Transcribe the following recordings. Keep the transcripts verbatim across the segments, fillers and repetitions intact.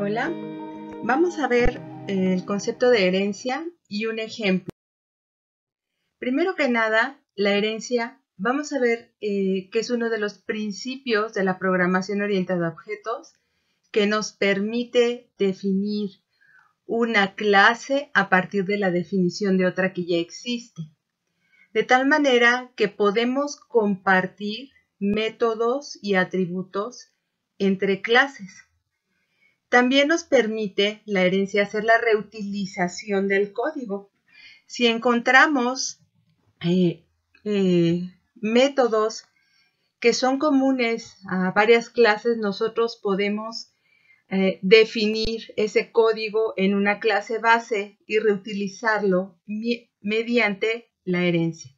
Hola, vamos a ver el concepto de herencia y un ejemplo. Primero que nada, la herencia, vamos a ver eh, que es uno de los principios de la programación orientada a objetos que nos permite definir una clase a partir de la definición de otra que ya existe. De tal manera que podemos compartir métodos y atributos entre clases. También nos permite la herencia hacer la reutilización del código. Si encontramos eh, eh, métodos que son comunes a varias clases, nosotros podemos eh, definir ese código en una clase base y reutilizarlo mediante la herencia.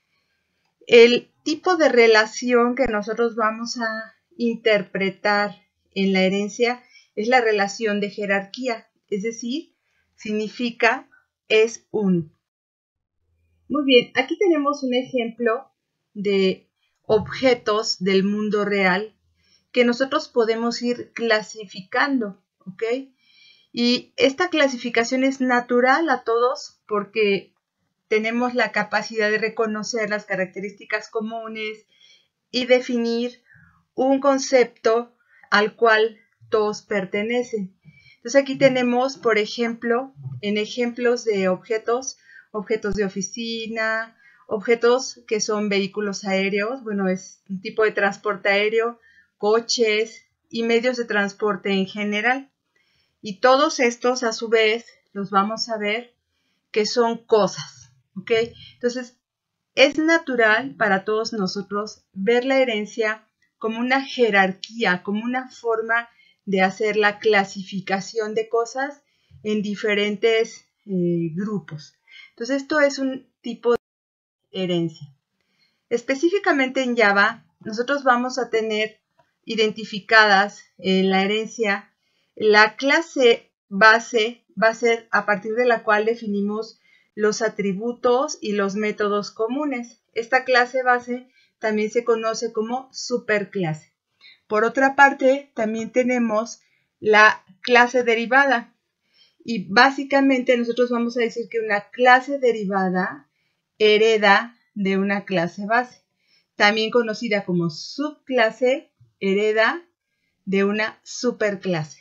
El tipo de relación que nosotros vamos a interpretar en la herencia es la relación de jerarquía, es decir, significa es un. Muy bien, aquí tenemos un ejemplo de objetos del mundo real que nosotros podemos ir clasificando, ¿ok? Y esta clasificación es natural a todos porque tenemos la capacidad de reconocer las características comunes y definir un concepto al cual todos pertenecen. Entonces aquí tenemos, por ejemplo, en ejemplos de objetos, objetos de oficina, objetos que son vehículos aéreos, bueno, es un tipo de transporte aéreo, coches y medios de transporte en general. Y todos estos, a su vez, los vamos a ver que son cosas, ¿ok? Entonces, es natural para todos nosotros ver la herencia como una jerarquía, como una forma de hacer la clasificación de cosas en diferentes eh, grupos. Entonces, esto es un tipo de herencia. Específicamente en Java, nosotros vamos a tener identificadas en la herencia la clase base, va a ser a partir de la cual definimos los atributos y los métodos comunes. Esta clase base también se conoce como superclase. Por otra parte, también tenemos la clase derivada. Y básicamente nosotros vamos a decir que una clase derivada hereda de una clase base. También conocida como subclase, hereda de una superclase.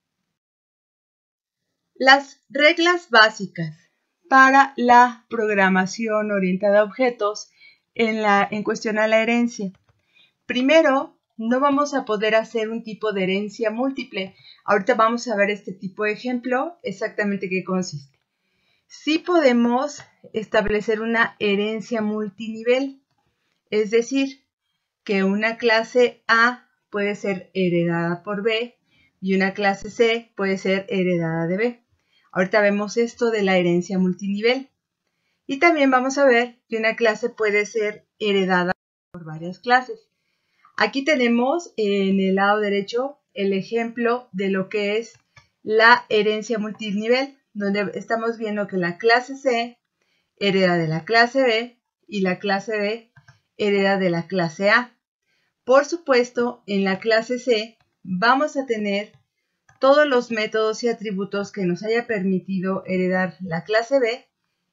Las reglas básicas para la programación orientada a objetos en, la, en cuestión a la herencia. Primero, no vamos a poder hacer un tipo de herencia múltiple. Ahorita vamos a ver este tipo de ejemplo, exactamente qué consiste. Sí podemos establecer una herencia multinivel, es decir, que una clase A puede ser heredada por B y una clase C puede ser heredada de B. Ahorita vemos esto de la herencia multinivel. Y también vamos a ver que una clase puede ser heredada por varias clases. Aquí tenemos en el lado derecho el ejemplo de lo que es la herencia multinivel, donde estamos viendo que la clase C hereda de la clase B y la clase B hereda de la clase A. Por supuesto, en la clase C vamos a tener todos los métodos y atributos que nos haya permitido heredar la clase B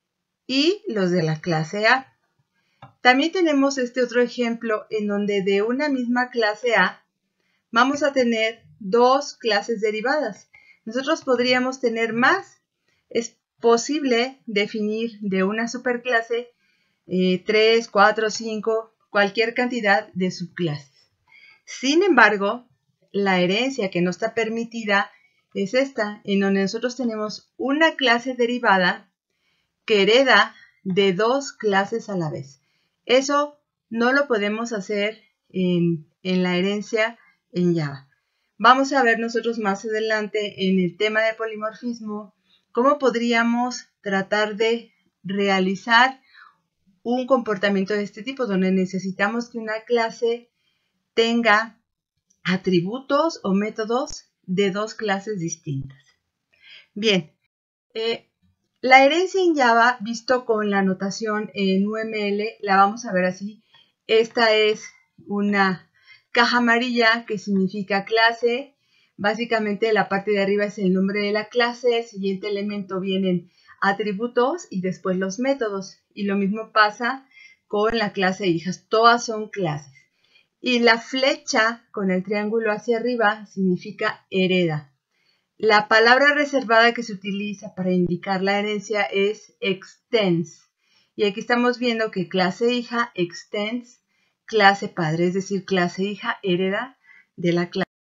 y los de la clase A. También tenemos este otro ejemplo en donde de una misma clase A vamos a tener dos clases derivadas. Nosotros podríamos tener más. Es posible definir de una superclase eh, tres, cuatro, cinco, cualquier cantidad de subclases. Sin embargo, la herencia que no está permitida es esta, en donde nosotros tenemos una clase derivada que hereda de dos clases a la vez. Eso no lo podemos hacer en, en la herencia en Java. Vamos a ver nosotros más adelante en el tema de polimorfismo cómo podríamos tratar de realizar un comportamiento de este tipo, donde necesitamos que una clase tenga atributos o métodos de dos clases distintas. Bien, eh, la herencia en Java, visto con la notación en U M L, la vamos a ver así. Esta es una caja amarilla que significa clase. Básicamente la parte de arriba es el nombre de la clase, el siguiente elemento vienen atributos y después los métodos. Y lo mismo pasa con la clase hijas, todas son clases. Y la flecha con el triángulo hacia arriba significa hereda. La palabra reservada que se utiliza para indicar la herencia es extends. Y aquí estamos viendo que clase hija extends clase padre, es decir, clase hija hereda de la clase.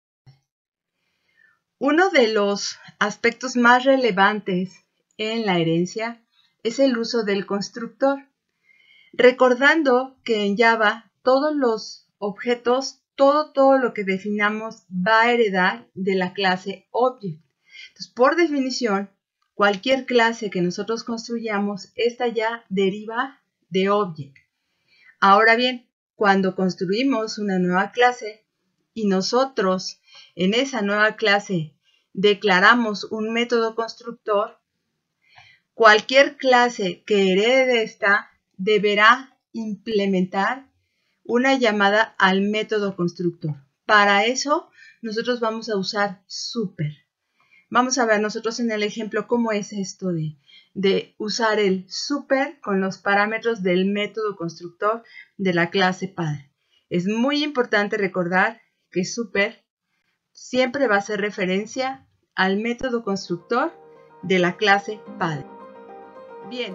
Uno de los aspectos más relevantes en la herencia es el uso del constructor. Recordando que en Java todos los objetos, todo, todo lo que definamos va a heredar de la clase Object. Entonces, por definición, cualquier clase que nosotros construyamos, esta ya deriva de Object. Ahora bien, cuando construimos una nueva clase y nosotros en esa nueva clase declaramos un método constructor, cualquier clase que herede de esta deberá implementar una llamada al método constructor. Para eso, nosotros vamos a usar super. Vamos a ver nosotros en el ejemplo cómo es esto de, de usar el super con los parámetros del método constructor de la clase padre. Es muy importante recordar que super siempre va a hacer referencia al método constructor de la clase padre. Bien.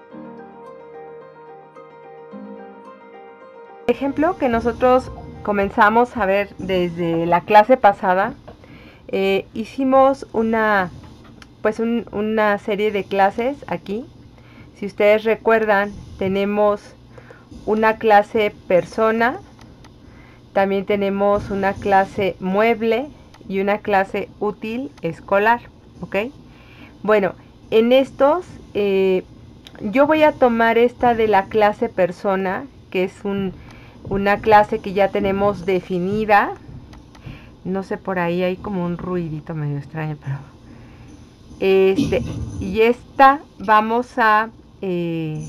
Ejemplo que nosotros comenzamos a ver desde la clase pasada, eh, hicimos una, pues un, una serie de clases aquí. Si ustedes recuerdan, tenemos una clase persona, también tenemos una clase mueble y una clase útil escolar, ¿ok? Bueno, en estos eh, yo voy a tomar esta de la clase persona, que es un una clase que ya tenemos definida. No sé, por ahí hay como un ruidito medio extraño, pero este, y esta vamos a eh,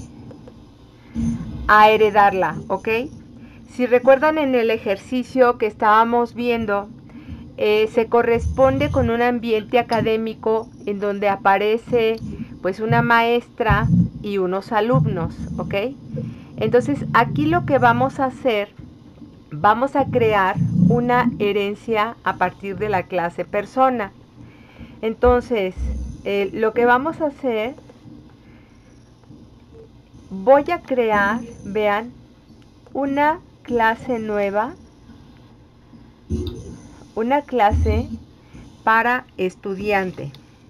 a heredarla, ¿ok? Si recuerdan en el ejercicio que estábamos viendo, eh, se corresponde con un ambiente académico en donde aparece pues una maestra y unos alumnos, ¿ok? Entonces aquí lo que vamos a hacer, vamos a crear una herencia a partir de la clase persona. Entonces, eh, lo que vamos a hacer, voy a crear, vean, una clase nueva, una clase para estudiante.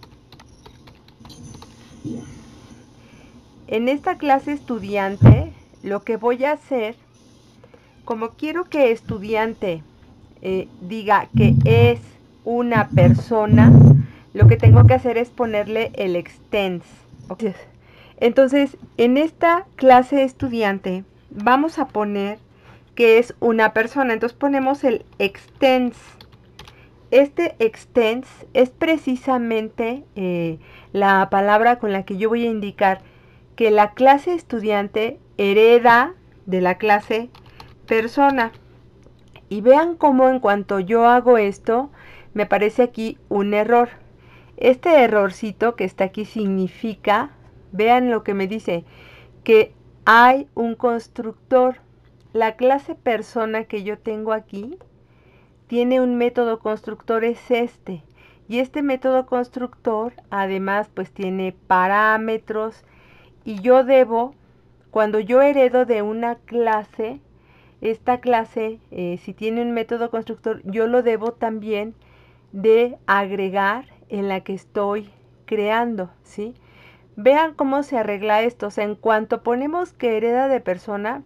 En esta clase estudiante, lo que voy a hacer, como quiero que estudiante eh, diga que es una persona, lo que tengo que hacer es ponerle el extends. Entonces, en esta clase estudiante vamos a poner que es una persona. Entonces ponemos el extends. Este extends es precisamente eh, la palabra con la que yo voy a indicar que la clase estudiante hereda de la clase persona. Y vean cómo en cuanto yo hago esto, me aparece aquí un error. Este errorcito que está aquí significa, vean lo que me dice, que hay un constructor. La clase persona que yo tengo aquí tiene un método constructor, es este. Y este método constructor además pues tiene parámetros. Y yo debo, cuando yo heredo de una clase, esta clase, eh, si tiene un método constructor, yo lo debo también de agregar en la que estoy creando, ¿sí? Vean cómo se arregla esto. O sea, en cuanto ponemos que hereda de persona,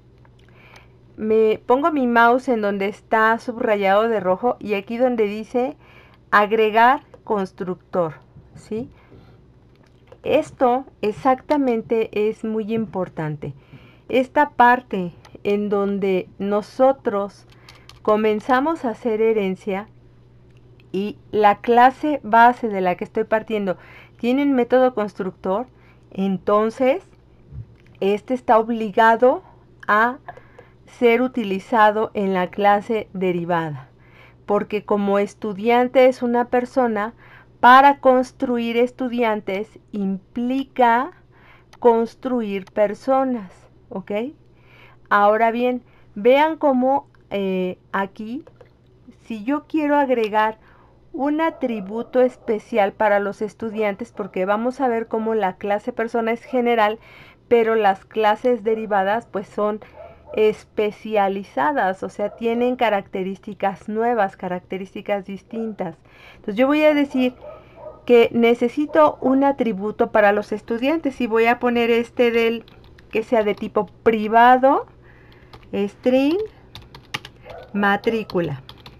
me pongo mi mouse en donde está subrayado de rojo y aquí donde dice agregar constructor, ¿sí? Esto exactamente es muy importante. Esta parte en donde nosotros comenzamos a hacer herencia y la clase base de la que estoy partiendo tiene un método constructor, entonces este está obligado a ser utilizado en la clase derivada. porque como estudiante es una persona, para construir estudiantes implica construir personas, ¿ok? Ahora bien, vean cómo eh, aquí, si yo quiero agregar un atributo especial para los estudiantes, porque vamos a ver cómo la clase persona es general, pero las clases derivadas pues son especializadas, o sea, tienen características nuevas, características distintas. Entonces yo voy a decir que necesito un atributo para los estudiantes y voy a poner este del que sea de tipo privado, string, matrícula.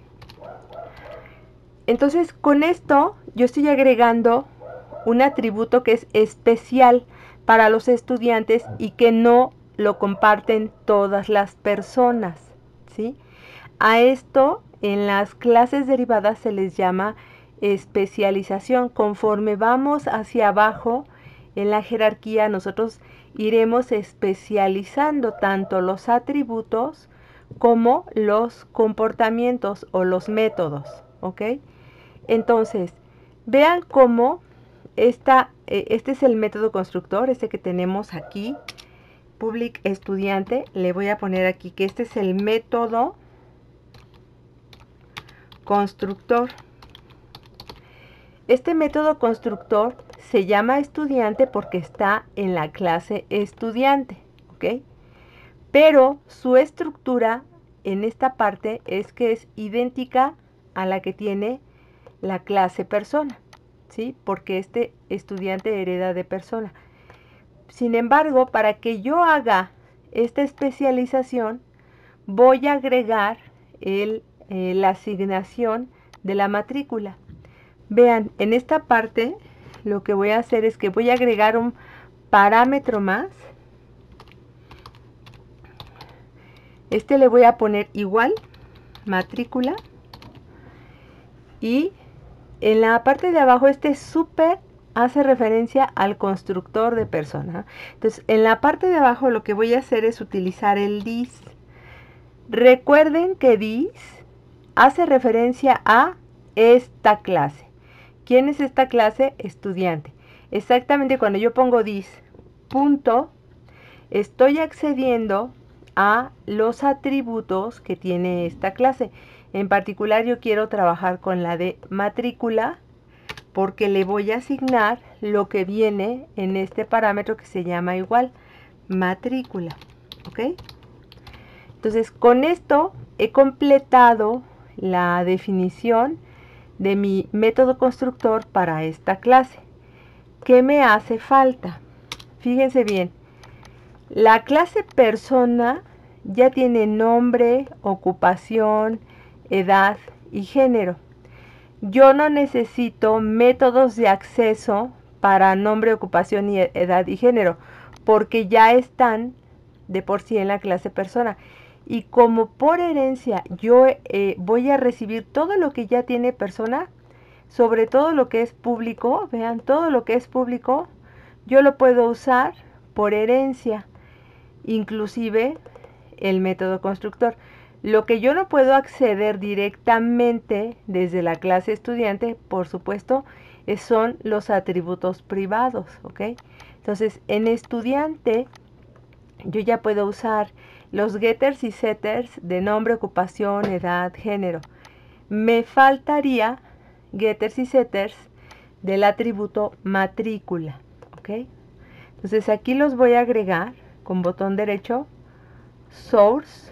Entonces con esto yo estoy agregando un atributo que es especial para los estudiantes y que no lo comparten todas las personas, ¿sí? A esto en las clases derivadas se les llama especialización. Conforme vamos hacia abajo en la jerarquía, nosotros iremos especializando tanto los atributos como los comportamientos o los métodos, ¿ok? Entonces, vean cómo esta, eh, este es el método constructor, este que tenemos aquí, public estudiante. Le voy a poner aquí que este es el método constructor. Este método constructor se llama estudiante porque está en la clase estudiante, ¿ok? Pero su estructura en esta parte es que es idéntica a la que tiene la clase persona, ¿sí? Porque este estudiante hereda de persona. Sin embargo, para que yo haga esta especialización, voy a agregar el, eh, la asignación de la matrícula. Vean, en esta parte lo que voy a hacer es que voy a agregar un parámetro más. Este le voy a poner igual, matrícula. Y en la parte de abajo este súper hace referencia al constructor de persona. Entonces, en la parte de abajo lo que voy a hacer es utilizar el this. Recuerden que this hace referencia a esta clase. ¿Quién es esta clase? Estudiante. Exactamente cuando yo pongo this, punto, estoy accediendo a los atributos que tiene esta clase. En particular yo quiero trabajar con la de matrícula porque le voy a asignar lo que viene en este parámetro que se llama igual, matrícula. ¿Ok? Entonces con esto he completado la definición de mi método constructor para esta clase. ¿Qué me hace falta? Fíjense bien, la clase persona ya tiene nombre, ocupación, edad y género. Yo no necesito métodos de acceso para nombre, ocupación, y edad y género, porque ya están de por sí en la clase persona. Y como por herencia yo eh, voy a recibir todo lo que ya tiene persona, sobre todo lo que es público, vean, todo lo que es público, yo lo puedo usar por herencia, inclusive el método constructor. Lo que yo no puedo acceder directamente desde la clase estudiante, por supuesto, son los atributos privados, ¿ok? Entonces, en estudiante, yo ya puedo usar los getters y setters de nombre, ocupación, edad, género. Me faltaría getters y setters del atributo matrícula, ¿ok? Entonces aquí los voy a agregar con botón derecho, source,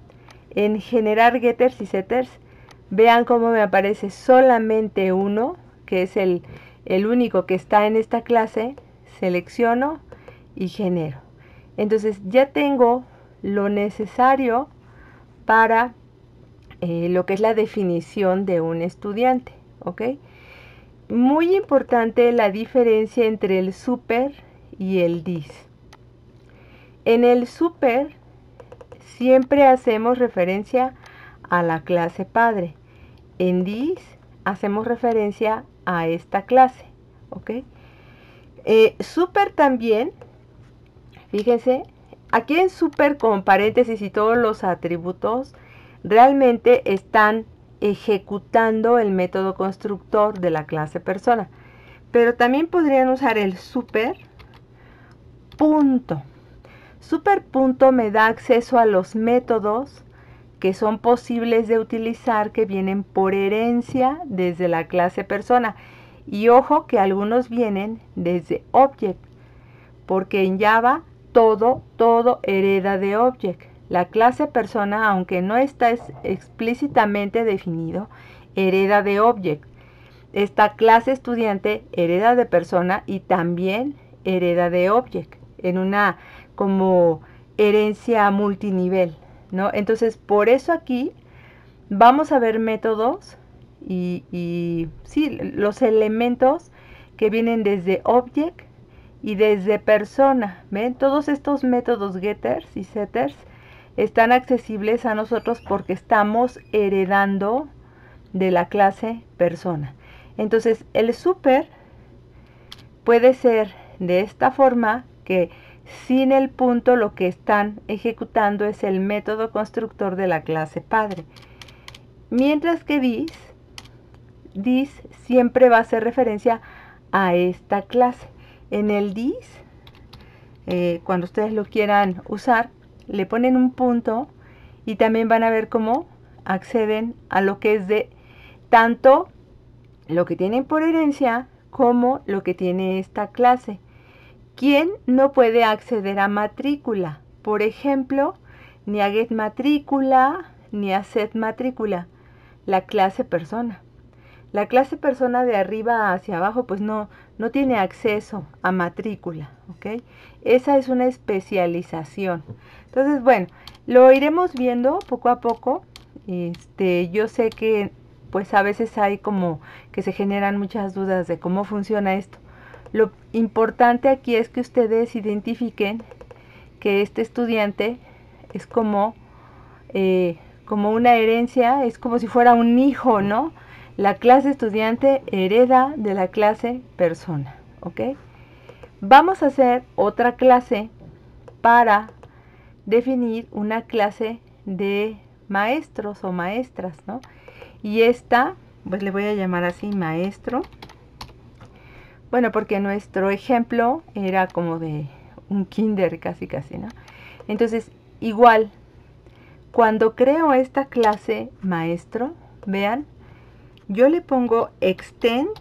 en generar getters y setters. Vean cómo me aparece solamente uno, que es el, el único que está en esta clase. Selecciono y genero. Entonces ya tengo lo necesario para eh, lo que es la definición de un estudiante, ¿ok? Muy importante la diferencia entre el super y el this. En el super siempre hacemos referencia a la clase padre. En this hacemos referencia a esta clase, ¿ok? Eh, super también, fíjense, aquí en super con paréntesis y todos los atributos realmente están ejecutando el método constructor de la clase persona. Pero también podrían usar el super punto. Super punto me da acceso a los métodos que son posibles de utilizar, que vienen por herencia desde la clase persona. Y ojo que algunos vienen desde object, porque en Java todo, todo hereda de object. La clase persona, aunque no está explícitamente definido, hereda de object. Esta clase estudiante hereda de persona y también hereda de object, en una como herencia multinivel, ¿no? Entonces, por eso aquí vamos a ver métodos y, y sí, los elementos que vienen desde object y desde persona. ¿Ven? Todos estos métodos getters y setters están accesibles a nosotros porque estamos heredando de la clase persona. Entonces, el super puede ser de esta forma, que sin el punto lo que están ejecutando es el método constructor de la clase padre. Mientras que this, this siempre va a hacer referencia a esta clase. En el this, eh, cuando ustedes lo quieran usar, le ponen un punto y también van a ver cómo acceden a lo que es de tanto lo que tienen por herencia como lo que tiene esta clase. ¿Quién no puede acceder a matrícula? Por ejemplo, ni a getMatrícula ni a setMatrícula. La clase persona. La clase persona de arriba hacia abajo pues no, no tiene acceso a matrícula, ¿ok? Esa es una especialización. Entonces, bueno, lo iremos viendo poco a poco. Este, yo sé que pues a veces hay como que se generan muchas dudas de cómo funciona esto. Lo importante aquí es que ustedes identifiquen que este estudiante es como, eh, como una herencia, es como si fuera un hijo, ¿no? La clase estudiante hereda de la clase persona, ¿ok? Vamos a hacer otra clase para definir una clase de maestros o maestras, ¿no? Y esta, pues le voy a llamar así, maestro. Bueno, porque nuestro ejemplo era como de un kinder casi casi, ¿no? Entonces, igual, cuando creo esta clase maestro, vean, yo le pongo extends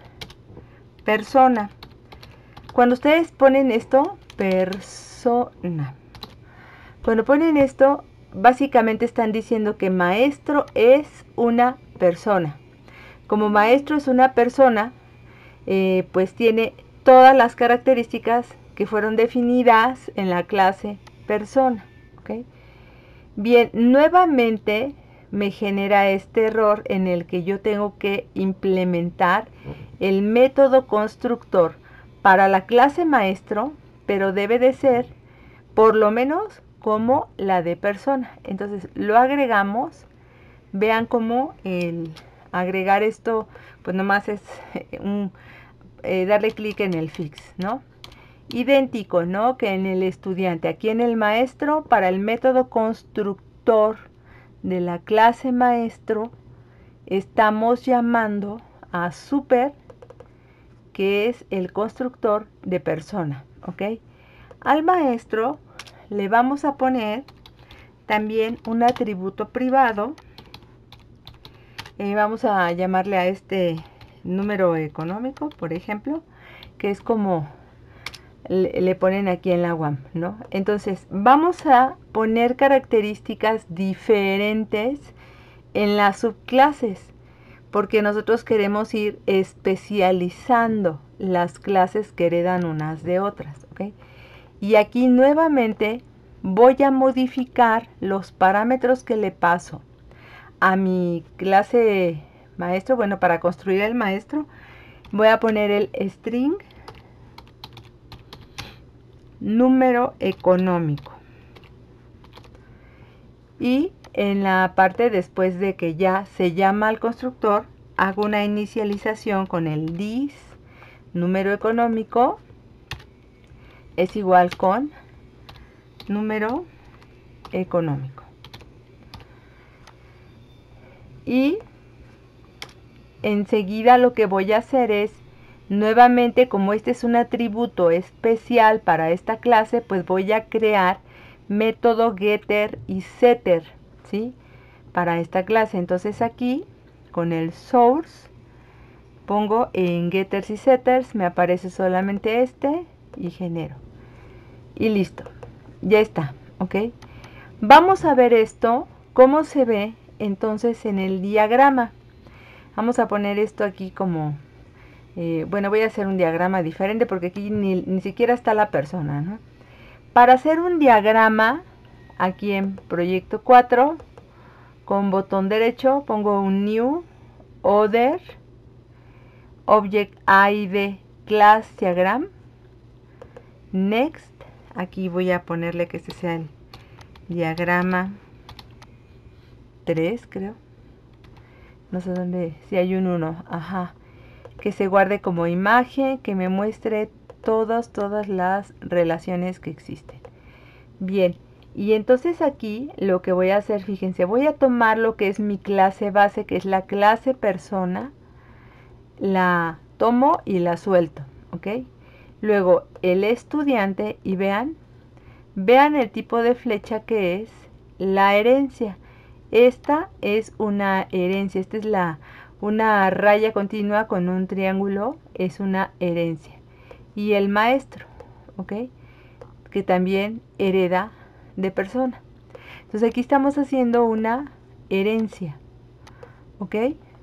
persona. Cuando ustedes ponen esto, persona. Cuando ponen esto, básicamente están diciendo que maestro es una persona. Como maestro es una persona, eh, pues tiene todas las características que fueron definidas en la clase persona, ¿ok? Bien, nuevamente me genera este error en el que yo tengo que implementar el método constructor para la clase maestro, pero debe de ser por lo menos como la de persona. Entonces lo agregamos. Vean cómo el agregar esto, pues nomás es un, eh, darle clic en el fix, ¿no? Idéntico, ¿no? Que en el estudiante. Aquí en el maestro, para el método constructor de la clase maestro, estamos llamando a super, que es el constructor de persona, ¿ok? Al maestro le vamos a poner también un atributo privado. Eh, vamos a llamarle a este número económico, por ejemplo, que es como le, le ponen aquí en la U A M, ¿no? Entonces, vamos a poner características diferentes en las subclases, porque nosotros queremos ir especializando las clases que heredan unas de otras, ¿ok? Y aquí nuevamente voy a modificar los parámetros que le paso a mi clase maestro. Bueno, para construir el maestro voy a poner el string número económico. Y en la parte después de que ya se llama al constructor, hago una inicialización con el this número económico es igual con número económico. Y enseguida lo que voy a hacer es, nuevamente, como este es un atributo especial para esta clase, pues voy a crear método getter y setter, ¿sí? Para esta clase. Entonces aquí, con el source, pongo en getters y setters, me aparece solamente este y genero. Y listo, ya está, ¿ok? Vamos a ver esto, cómo se ve entonces en el diagrama. Vamos a poner esto aquí como, eh, bueno, voy a hacer un diagrama diferente porque aquí ni, ni siquiera está la persona, ¿no? Para hacer un diagrama, aquí en proyecto cuatro, con botón derecho, pongo un new, other, object I D, class diagram, next, aquí voy a ponerle que este sea el diagrama tres, creo. No sé dónde, si hay un uno, ajá. Que se guarde como imagen, que me muestre todas, todas las relaciones que existen. Bien, y entonces aquí lo que voy a hacer, fíjense, voy a tomar lo que es mi clase base, que es la clase persona, la tomo y la suelto, ¿ok? Luego el estudiante, y vean, vean el tipo de flecha que es la herencia. Esta es una herencia, esta es la, una raya continua con un triángulo, es una herencia. Y el maestro, ¿ok? Que también hereda de persona. Entonces aquí estamos haciendo una herencia, ¿ok?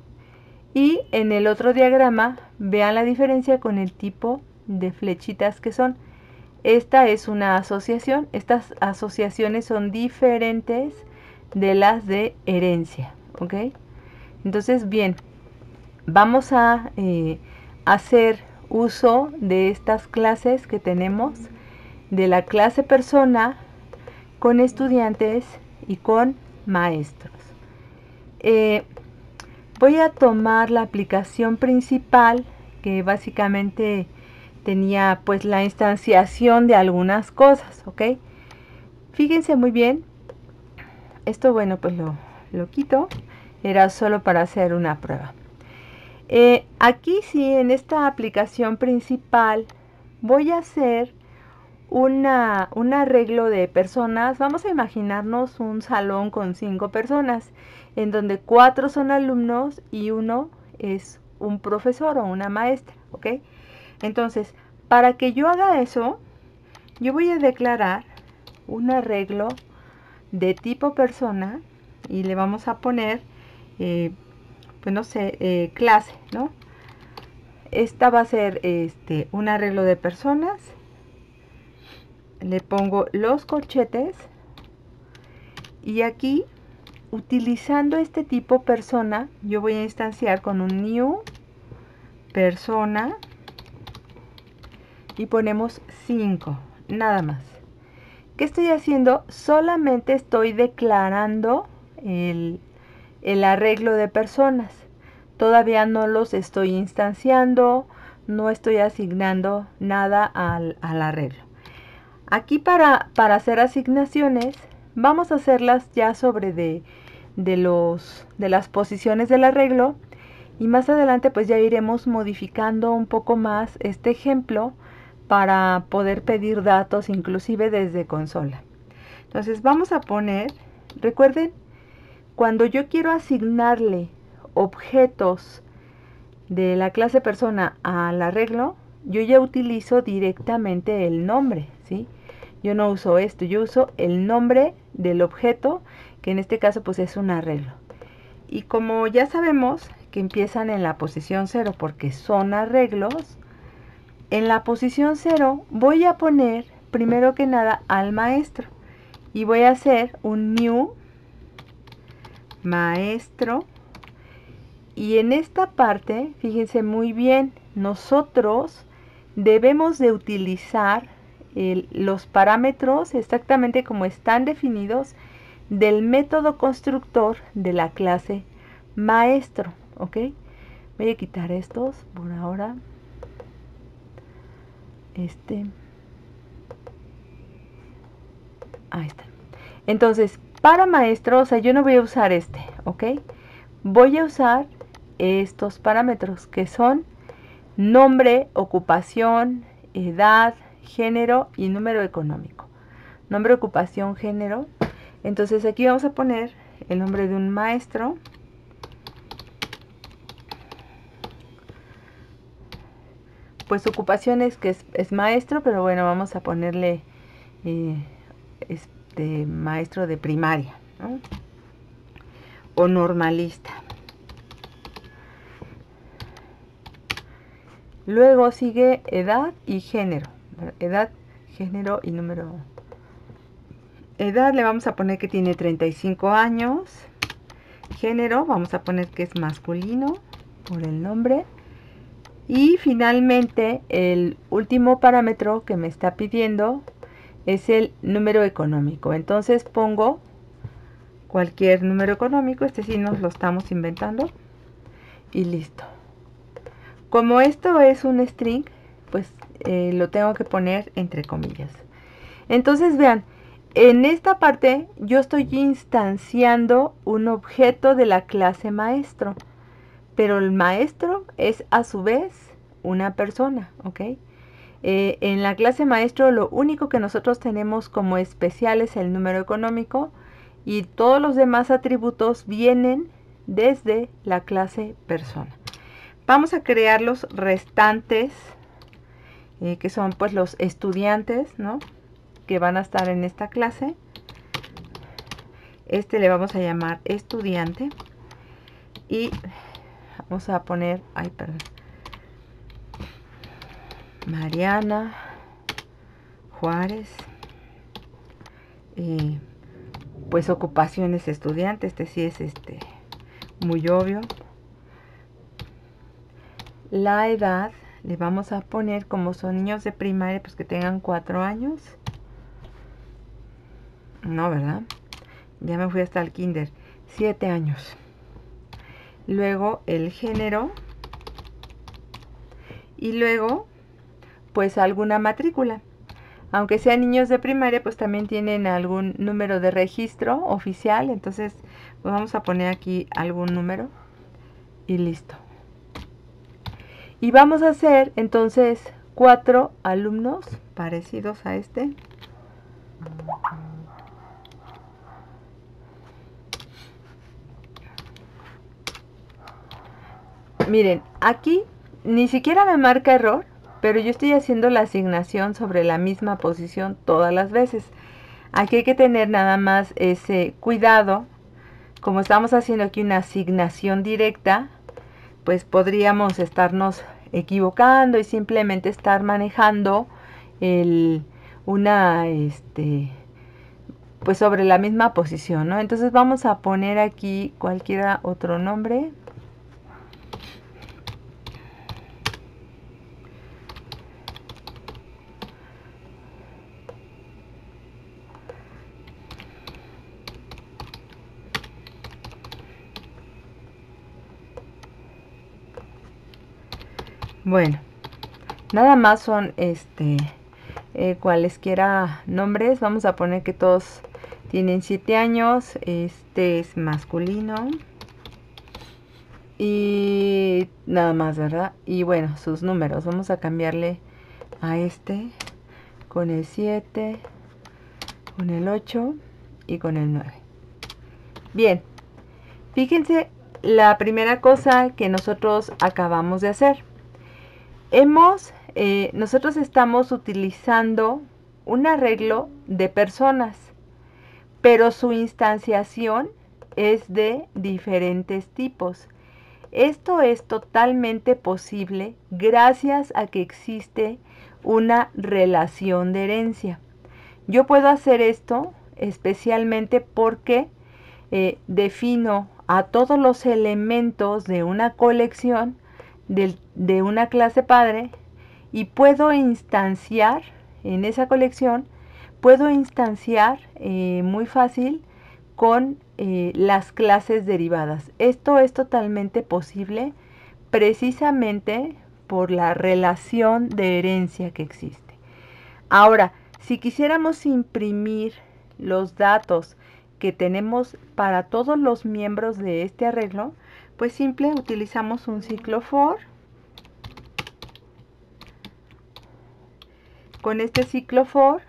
Y en el otro diagrama, vean la diferencia con el tipo de flechitas que son. Esta es una asociación, estas asociaciones son diferentes de las de herencia, ¿ok? Entonces, bien, vamos a eh, hacer uso de estas clases que tenemos, de la clase persona, con estudiantes y con maestros. Eh, voy a tomar la aplicación principal, que básicamente tenía pues la instanciación de algunas cosas, ¿ok? Fíjense muy bien. Esto, bueno, pues lo, lo quito. Era solo para hacer una prueba. Eh, aquí sí, en esta aplicación principal, voy a hacer una, un arreglo de personas. Vamos a imaginarnos un salón con cinco personas, en donde cuatro son alumnos y uno es un profesor o una maestra, ¿ok? Entonces, para que yo haga eso, yo voy a declarar un arreglo de tipo persona y le vamos a poner, eh, pues no sé, eh, clase, ¿no? Esta va a ser este, un arreglo de personas. Le pongo los corchetes y aquí, utilizando este tipo persona, yo voy a instanciar con un new persona y ponemos cinco, nada más. ¿Qué estoy haciendo? Solamente estoy declarando el, el arreglo de personas. Todavía no los estoy instanciando, no estoy asignando nada al, al arreglo. Aquí para, para hacer asignaciones, vamos a hacerlas ya sobre de, de, los, de las posiciones del arreglo. Y más adelante pues ya iremos modificando un poco más este ejemplo para poder pedir datos inclusive desde consola. Entonces vamos a poner, recuerden, cuando yo quiero asignarle objetos de la clase persona al arreglo, yo ya utilizo directamente el nombre, ¿sí? Yo no uso esto, yo uso el nombre del objeto, que en este caso pues es un arreglo. Y como ya sabemos que empiezan en la posición cero porque son arreglos, en la posición cero voy a poner primero que nada al maestro y voy a hacer un new maestro. Y en esta parte, fíjense muy bien, nosotros debemos de utilizar el, los parámetros exactamente como están definidos del método constructor de la clase maestro, ¿ok? Voy a quitar estos por ahora. Este. Ahí está. Entonces, para maestro, o sea, yo no voy a usar este, ¿ok? Voy a usar estos parámetros, que son nombre, ocupación, edad, género y número económico. Nombre, ocupación, género. Entonces aquí vamos a poner el nombre de un maestro. Pues ocupación es que es, es maestro, pero bueno, vamos a ponerle eh, este maestro de primaria, ¿no? O normalista. Luego sigue edad y género. Edad, género y número. Edad le vamos a poner que tiene treinta y cinco años. Género vamos a poner que es masculino por el nombre. Y finalmente el último parámetro que me está pidiendo es el número económico. Entonces pongo cualquier número económico. Este sí nos lo estamos inventando. Y listo. Como esto es un string, pues eh, lo tengo que poner entre comillas. Entonces vean, en esta parte yo estoy instanciando un objeto de la clase maestro, pero el maestro es a su vez una persona, ¿ok? Eh, en la clase maestro lo único que nosotros tenemos como especial es el número económico y todos los demás atributos vienen desde la clase persona. Vamos a crear los restantes, eh, que son pues los estudiantes, ¿no? Que van a estar en esta clase. Este le vamos a llamar estudiante. Y vamos a poner, ay, perdón, Mariana Juárez. Eh, pues ocupaciones estudiante, este sí es este muy obvio. La edad le vamos a poner, como son niños de primaria, pues que tengan cuatro años. No, ¿verdad? Ya me fui hasta el kinder. siete años. Luego el género. Y luego, pues alguna matrícula. Aunque sean niños de primaria, pues también tienen algún número de registro oficial. Entonces, pues vamos a poner aquí algún número. Y listo. Y vamos a hacer entonces cuatro alumnos parecidos a este. Miren, aquí ni siquiera me marca error, pero yo estoy haciendo la asignación sobre la misma posición todas las veces. Aquí hay que tener nada más ese cuidado. Como estamos haciendo aquí una asignación directa, pues podríamos estarnos equivocando y simplemente estar manejando el, una, este, pues sobre la misma posición, ¿no? Entonces vamos a poner aquí cualquiera otro nombre. Bueno, nada más son este eh, cualesquiera nombres. Vamos a poner que todos tienen siete años. Este es masculino. Y nada más, ¿verdad? Y bueno, sus números. Vamos a cambiarle a este con el siete, con el ocho y con el nueve. Bien, fíjense la primera cosa que nosotros acabamos de hacer. Hemos, eh, nosotros estamos utilizando un arreglo de personas, pero su instanciación es de diferentes tipos. Esto es totalmente posible gracias a que existe una relación de herencia. Yo puedo hacer esto especialmente porque eh, defino a todos los elementos de una colección de, de una clase padre y puedo instanciar en esa colección, puedo instanciar eh, muy fácil con eh, las clases derivadas. Esto es totalmente posible precisamente por la relación de herencia que existe. Ahora, si quisiéramos imprimir los datos que tenemos para todos los miembros de este arreglo, Pues simple, utilizamos un ciclo for. Con este ciclo for,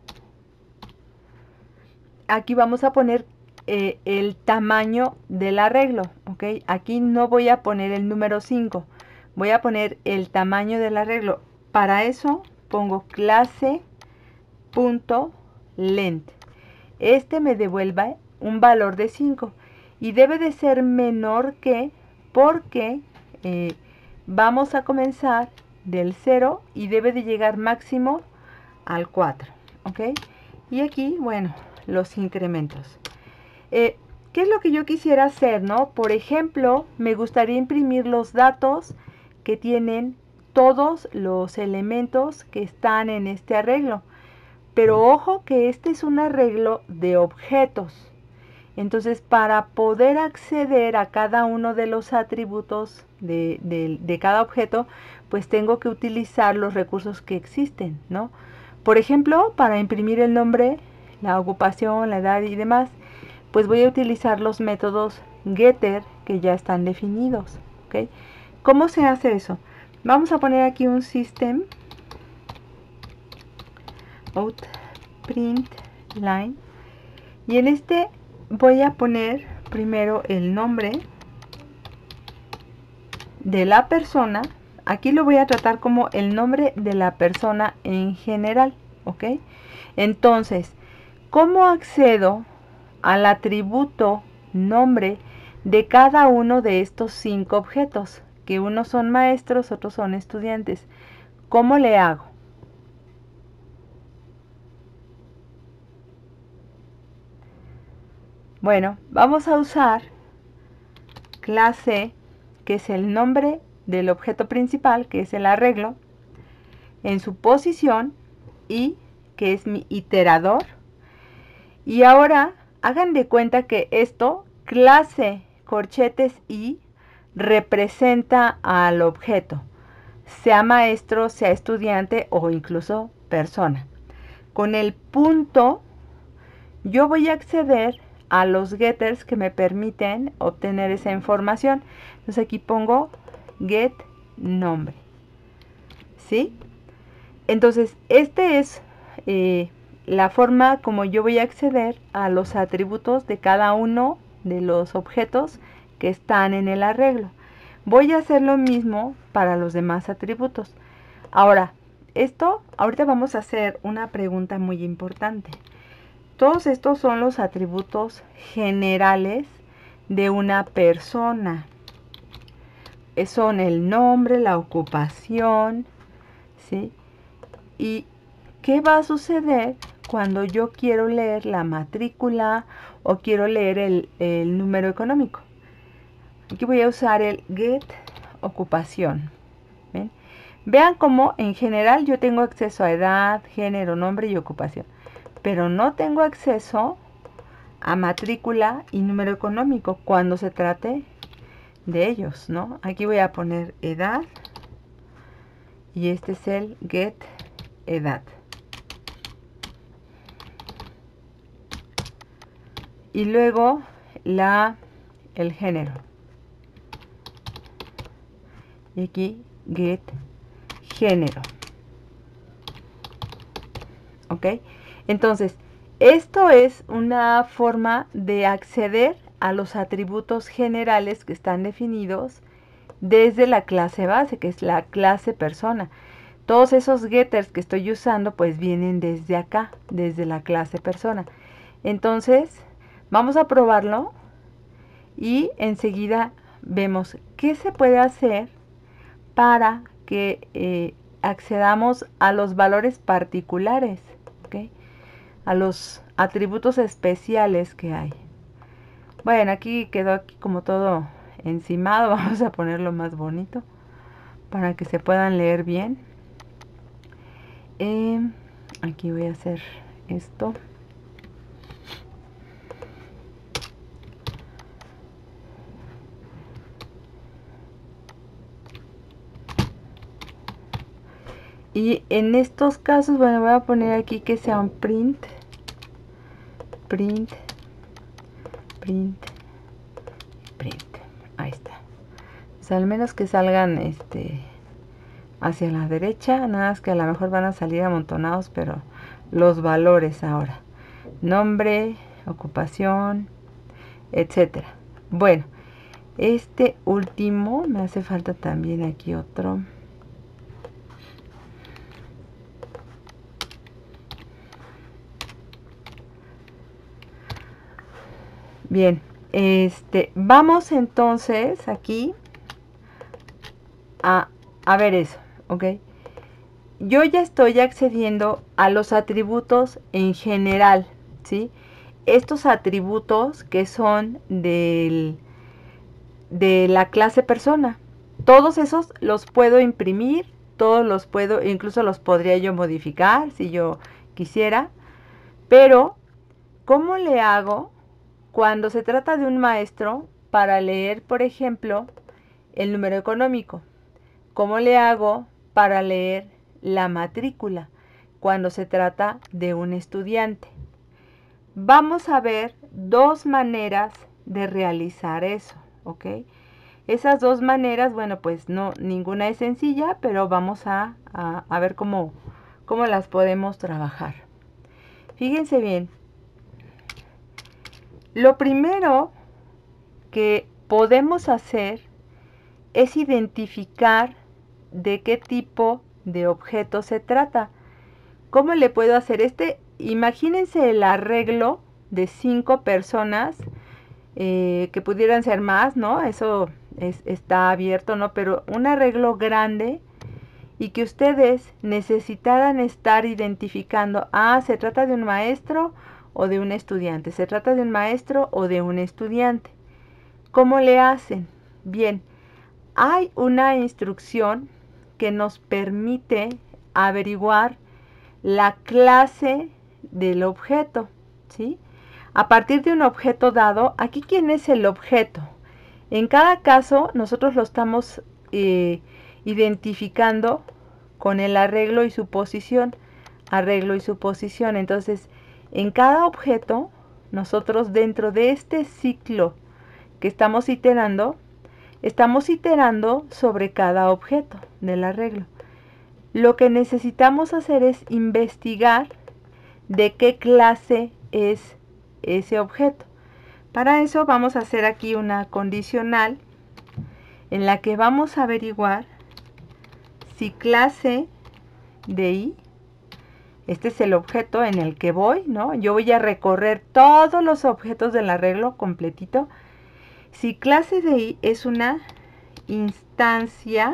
aquí vamos a poner eh, el tamaño del arreglo, ¿ok? Aquí no voy a poner el número cinco, voy a poner el tamaño del arreglo. Para eso pongo clase punto length. Este me devuelve un valor de cinco y debe de ser menor que, porque eh, vamos a comenzar del cero y debe de llegar máximo al cuatro, ¿ok? Y aquí, bueno, los incrementos. Eh, ¿Qué es lo que yo quisiera hacer, no? Por ejemplo, me gustaría imprimir los datos que tienen todos los elementos que están en este arreglo. Pero ojo que este es un arreglo de objetos. Entonces, para poder acceder a cada uno de los atributos de, de, de cada objeto, pues tengo que utilizar los recursos que existen, ¿no? Por ejemplo, para imprimir el nombre, la ocupación, la edad y demás, pues voy a utilizar los métodos getter que ya están definidos, ¿ok? ¿Cómo se hace eso? Vamos a poner aquí un system out print line y en este voy a poner primero el nombre de la persona. Aquí lo voy a tratar como el nombre de la persona en general, ¿ok? Entonces, ¿cómo accedo al atributo nombre de cada uno de estos cinco objetos? Que unos son maestros, otros son estudiantes. ¿Cómo le hago? Bueno, vamos a usar clase, que es el nombre del objeto principal, que es el arreglo, en su posición, y que es mi iterador. Y ahora hagan de cuenta que esto, clase corchetes y, representa al objeto, sea maestro, sea estudiante o incluso persona. Con el punto yo voy a acceder a los getters que me permiten obtener esa información. Entonces aquí pongo get nombre, ¿sí? Entonces este es eh, la forma como yo voy a acceder a los atributos de cada uno de los objetos que están en el arreglo. Voy a hacer lo mismo para los demás atributos. Ahora, esto, ahorita vamos a hacer una pregunta muy importante. Todos estos son los atributos generales de una persona. Son el nombre, la ocupación, ¿sí? ¿Y qué va a suceder cuando yo quiero leer la matrícula o quiero leer el, el número económico? Aquí voy a usar el get ocupación. ¿Ven? Vean cómo en general yo tengo acceso a edad, género, nombre y ocupación, pero no tengo acceso a matrícula y número económico cuando se trate de ellos, ¿no? Aquí voy a poner edad y este es el get edad. Y luego la, el género. Y aquí get género. ¿Ok? Entonces, esto es una forma de acceder a los atributos generales que están definidos desde la clase base, que es la clase persona. Todos esos getters que estoy usando pues vienen desde acá, desde la clase persona. Entonces, vamos a probarlo y enseguida vemos qué se puede hacer para que eh, accedamos a los valores particulares, ¿okay? A los atributos especiales que hay. Bueno, aquí quedó aquí como todo encimado. Vamos a ponerlo más bonito para que se puedan leer bien. Eh, aquí voy a hacer esto. Y en estos casos, bueno, voy a poner aquí que sea un print, print, print, print. Ahí está. pues al menos que salgan este hacia la derecha, nada más que a lo mejor van a salir amontonados, pero los valores ahora, nombre, ocupación, etcétera. Bueno, este último, me hace falta también aquí otro. Bien, este, vamos entonces aquí a, a ver eso, ¿ok? Yo ya estoy accediendo a los atributos en general, ¿sí? Estos atributos que son del, de la clase persona. Todos esos los puedo imprimir, todos los puedo, incluso los podría yo modificar si yo quisiera. Pero, ¿cómo le hago cuando se trata de un maestro para leer, por ejemplo, el número económico? ¿Cómo le hago para leer la matrícula cuando se trata de un estudiante? Vamos a ver dos maneras de realizar eso, ¿ok? Esas dos maneras, bueno, pues no, ninguna es sencilla, pero vamos a, a, a ver cómo, cómo las podemos trabajar. Fíjense bien, lo primero que podemos hacer es identificar de qué tipo de objeto se trata. ¿Cómo le puedo hacer este? Imagínense el arreglo de cinco personas, eh, que pudieran ser más, ¿no? Eso es, está abierto, ¿no? Pero un arreglo grande y que ustedes necesitaran estar identificando, ah, se trata de un maestro o de un estudiante, se trata de un maestro o de un estudiante. ¿Cómo le hacen? Bien, hay una instrucción que nos permite averiguar la clase del objeto, ¿sí? A partir de un objeto dado, aquí ¿quién es el objeto? En cada caso, nosotros lo estamos eh, identificando con el arreglo y su posición, arreglo y su posición. Entonces, en cada objeto, nosotros dentro de este ciclo que estamos iterando, estamos iterando sobre cada objeto del arreglo. Lo que necesitamos hacer es investigar de qué clase es ese objeto. Para eso vamos a hacer aquí una condicional en la que vamos a averiguar si clase de I, este es el objeto en el que voy, ¿no? Yo voy a recorrer todos los objetos del arreglo completito. Si clase de I es una instancia,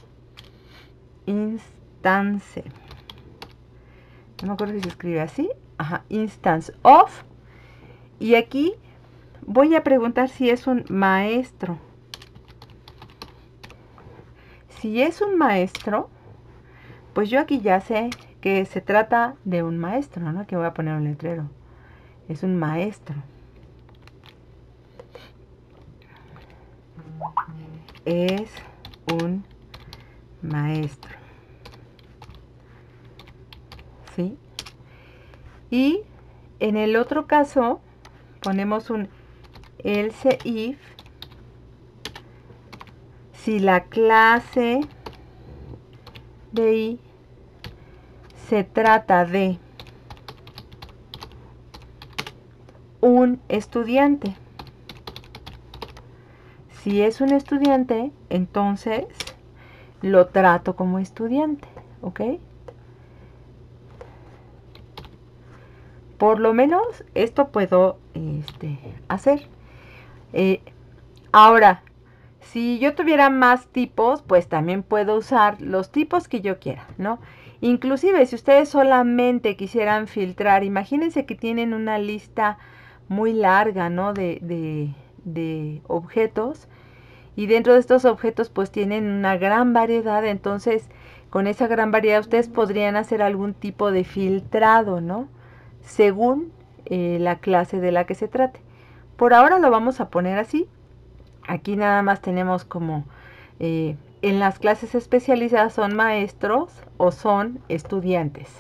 instance, no me acuerdo si se escribe así, ajá, instance of, y aquí voy a preguntar si es un maestro. Si es un maestro, pues yo aquí ya sé que se trata de un maestro, ¿no? Que voy a poner un letrero. Es un maestro. Es un maestro. ¿Sí? Y en el otro caso ponemos un else if si la clase de I se trata de un estudiante. Si es un estudiante, entonces lo trato como estudiante, ¿ok? Por lo menos esto puedo este, hacer. Eh, ahora, si yo tuviera más tipos, pues también puedo usar los tipos que yo quiera, ¿no? Inclusive si ustedes solamente quisieran filtrar, imagínense que tienen una lista muy larga, ¿no? De, de, de objetos. Y dentro de estos objetos pues tienen una gran variedad. Entonces con esa gran variedad ustedes podrían hacer algún tipo de filtrado, ¿no? Según eh, la clase de la que se trate. Por ahora lo vamos a poner así. Aquí nada más tenemos como eh, en las clases especializadas son maestros o son estudiantes.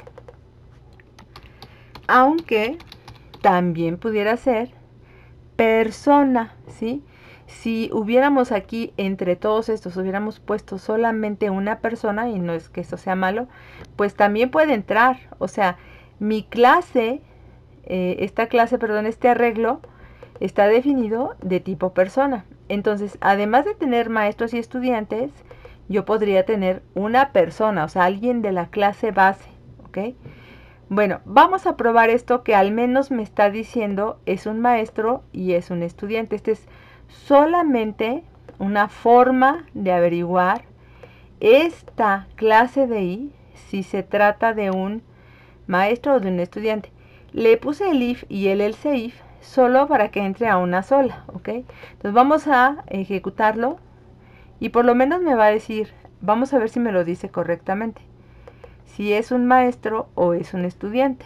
Aunque también pudiera ser persona, ¿sí? Si hubiéramos aquí, entre todos estos, hubiéramos puesto solamente una persona, y no es que eso sea malo, pues también puede entrar. O sea, mi clase, eh, esta clase, perdón, este arreglo, está definido de tipo persona. Entonces, además de tener maestros y estudiantes, yo podría tener una persona, o sea, alguien de la clase base, ¿ok? Bueno, vamos a probar esto que al menos me está diciendo es un maestro y es un estudiante. Este es solamente una forma de averiguar esta clase de I si se trata de un maestro o de un estudiante. Le puse el if y el else if solo para que entre a una sola, ¿ok? Entonces vamos a ejecutarlo y por lo menos me va a decir, vamos a ver si me lo dice correctamente, si es un maestro o es un estudiante.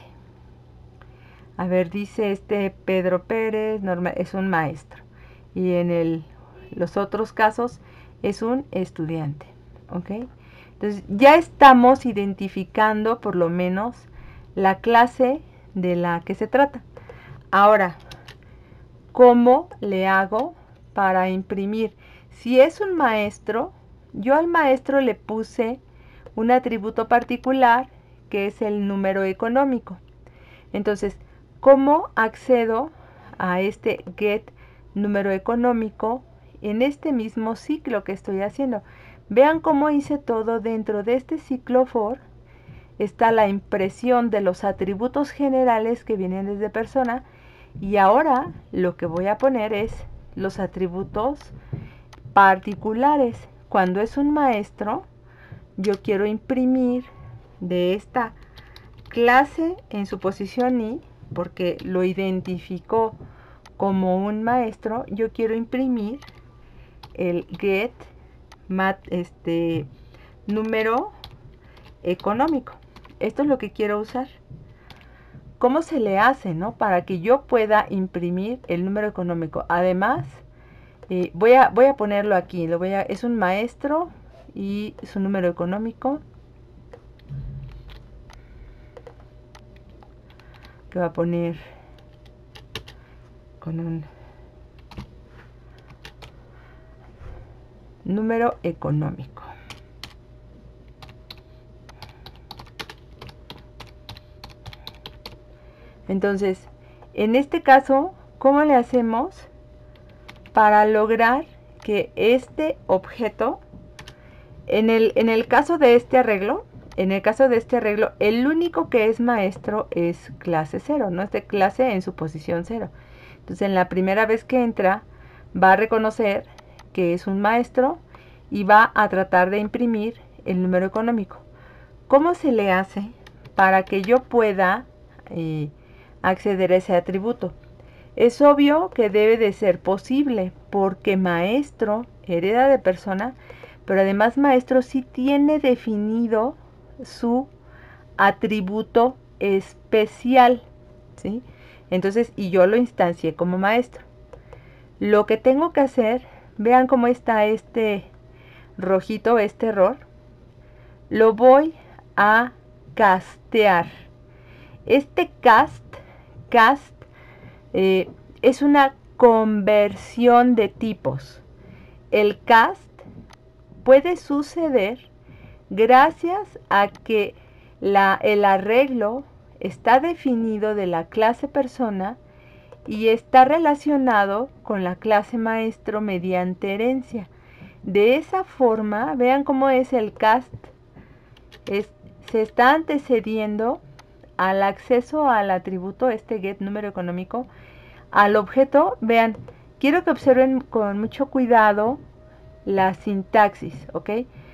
A ver, dice este Pedro Pérez, Norma, es un maestro. Y en el, los otros casos es un estudiante, ¿ok? Entonces ya estamos identificando por lo menos la clase de la que se trata. Ahora, ¿cómo le hago para imprimir? Si es un maestro, yo al maestro le puse un atributo particular que es el número económico. Entonces, ¿cómo accedo a este get número económico en este mismo ciclo que estoy haciendo? Vean cómo hice todo dentro de este ciclo for. Está la impresión de los atributos generales que vienen desde persona y ahora lo que voy a poner es los atributos particulares. Cuando es un maestro, yo quiero imprimir de esta clase en su posición I, porque lo identificó como un maestro, yo quiero imprimir el get mat, este, número económico. Esto es lo que quiero usar. ¿Cómo se le hace, no? Para que yo pueda imprimir el número económico. Además, eh, voy, a, voy a ponerlo aquí. Lo voy a, es un maestro y su número económico. Que va a poner con un número económico. Entonces, en este caso, ¿cómo le hacemos para lograr que este objeto, en el, en el caso de este arreglo, en el caso de este arreglo, el único que es maestro es clase cero, no es de clase en su posición cero. Entonces, en la primera vez que entra, va a reconocer que es un maestro y va a tratar de imprimir el número económico. ¿Cómo se le hace para que yo pueda eh, acceder a ese atributo? Es obvio que debe de ser posible porque maestro hereda de persona, pero además maestro sí tiene definido su atributo especial, ¿sí? Entonces, y yo lo instancié como maestro. Lo que tengo que hacer, vean cómo está este rojito, este error, lo voy a castear. Este cast, cast, eh, es una conversión de tipos. El cast puede suceder gracias a que la, el arreglo está definido de la clase persona y está relacionado con la clase maestro mediante herencia. De esa forma, vean cómo es el cast, es, se está antecediendo al acceso al atributo, este get número económico, al objeto. Vean, quiero que observen con mucho cuidado la sintaxis, ¿ok?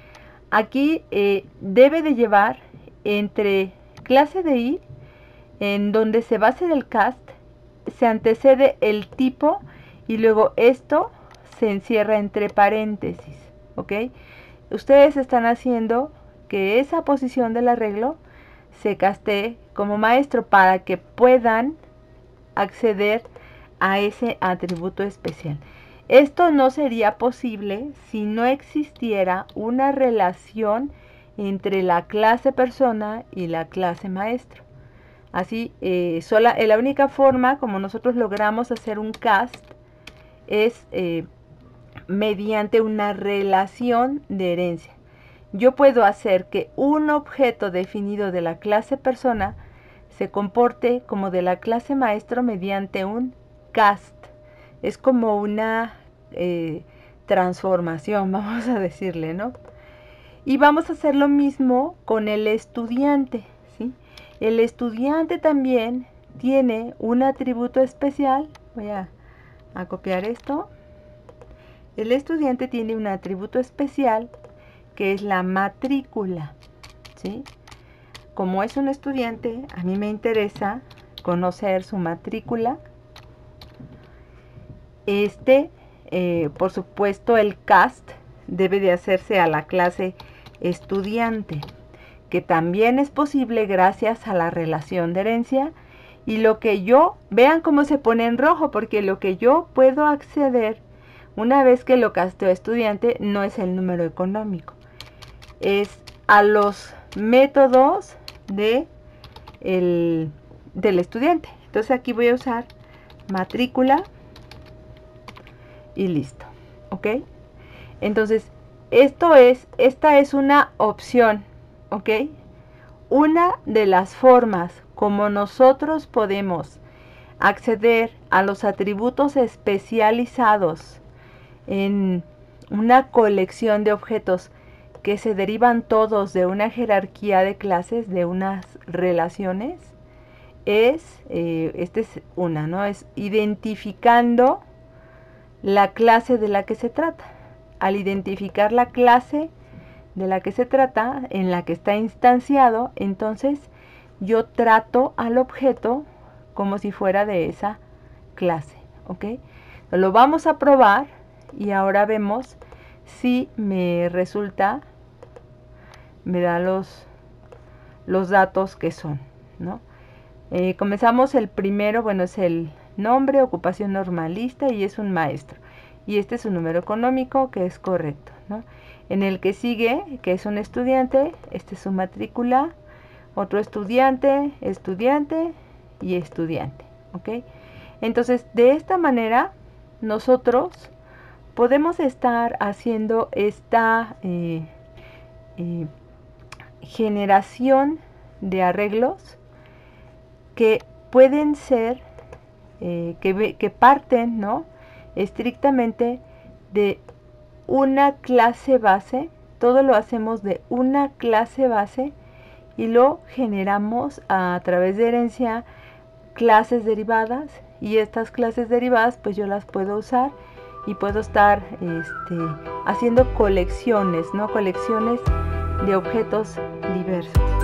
Aquí eh, debe de llevar entre clase de I, en donde se va a hacer el cast, se antecede el tipo y luego esto se encierra entre paréntesis, ¿ok? Ustedes están haciendo que esa posición del arreglo se castee como maestro para que puedan acceder a ese atributo especial. Esto no sería posible si no existiera una relación entre la clase persona y la clase maestro. Así, eh, sola, eh, la única forma como nosotros logramos hacer un cast es eh, mediante una relación de herencia. Yo puedo hacer que un objeto definido de la clase persona se comporte como de la clase maestro mediante un cast. Es como una eh, transformación, vamos a decirle, ¿no? Y vamos a hacer lo mismo con el estudiante, ¿sí? El estudiante también tiene un atributo especial. Voy a, a copiar esto. El estudiante tiene un atributo especial que es la matrícula, ¿sí? Como es un estudiante, a mí me interesa conocer su matrícula. Este, eh, por supuesto, el cast debe de hacerse a la clase estudiante, que también es posible gracias a la relación de herencia. Y lo que yo, vean cómo se pone en rojo, porque lo que yo puedo acceder una vez que lo casteo estudiante no es el número económico, es a los métodos de el, del estudiante. Entonces aquí voy a usar matrícula y listo, ¿ok? Entonces esto es, esta es una opción, ¿ok? Una de las formas como nosotros podemos acceder a los atributos especializados en una colección de objetos que se derivan todos de una jerarquía de clases, de unas relaciones, es, eh, esta es una, ¿no? Es identificando la clase de la que se trata. Al identificar la clase de la que se trata, en la que está instanciado, entonces yo trato al objeto como si fuera de esa clase, ¿ok? Lo vamos a probar y ahora vemos si me resulta, me da los, los datos que son, ¿no? Eh, comenzamos el primero, bueno, es el nombre, ocupación normalista y es un maestro. Y este es un número económico que es correcto, ¿no? En el que sigue, que es un estudiante, este es su matrícula, otro estudiante, estudiante y estudiante, ¿ok? Entonces, de esta manera, nosotros podemos estar haciendo esta eh, eh, generación de arreglos que pueden ser, eh, que, que parten, ¿no?, estrictamente de una clase base. Todo lo hacemos de una clase base y lo generamos a través de herencia, clases derivadas, y estas clases derivadas pues yo las puedo usar y puedo estar este, haciendo colecciones, ¿no? Colecciones de objetos diversos.